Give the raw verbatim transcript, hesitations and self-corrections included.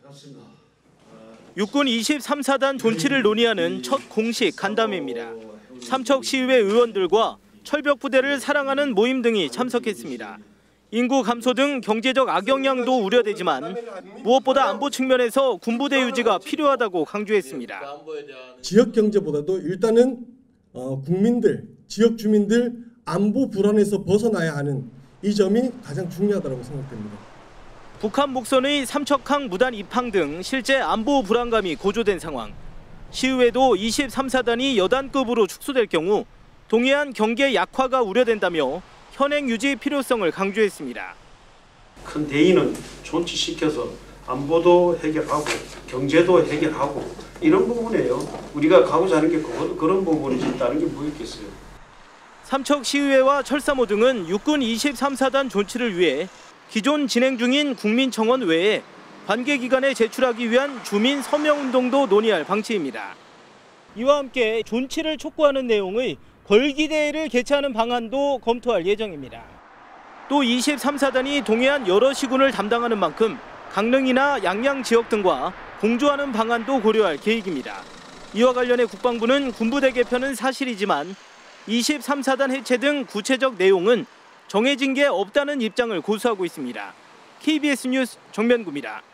육군 이십삼 사단 존치를 논의하는 첫 공식 간담회입니다. 삼척시의회 의원들과 철벽부대를 사랑하는 모임 등이 참석했습니다. 인구 감소 등 경제적 악영향도 우려되지만 무엇보다 안보 측면에서 군부대 유지가 필요하다고 강조했습니다. 지역 경제보다도 일단은 어, 국민들, 지역 주민들 안보 불안에서 벗어나야 하는 이 점이 가장 중요하다고 생각됩니다. 북한 목선의 삼척항 무단 입항 등 실제 안보 불안감이 고조된 상황. 시의회도 이십삼 사단이 여단급으로 축소될 경우 동해안 경계 약화가 우려된다며 현행 유지 필요성을 강조했습니다. 큰 대의는 존치시켜서 안보도 해결하고 경제도 해결하고 이런 부분이에요. 우리가 가고자 하는 게 그런, 그런 부분이지 다른 게 뭐 있겠어요. 삼척시의회와 철사모 등은 육군 이십삼 사단 존치를 위해 기존 진행 중인 국민청원 외에 관계기관에 제출하기 위한 주민 서명운동도 논의할 방침입니다. 이와 함께 존치를 촉구하는 내용의 걸기대회를 개최하는 방안도 검토할 예정입니다. 또 이십삼 사단이 동해안 여러 시군을 담당하는 만큼 강릉이나 양양 지역 등과 공조하는 방안도 고려할 계획입니다. 이와 관련해 국방부는 군부대 개편은 사실이지만 이십삼 사단 해체 등 구체적 내용은 정해진 게 없다는 입장을 고수하고 있습니다. 케이비에스 뉴스 정면구입니다.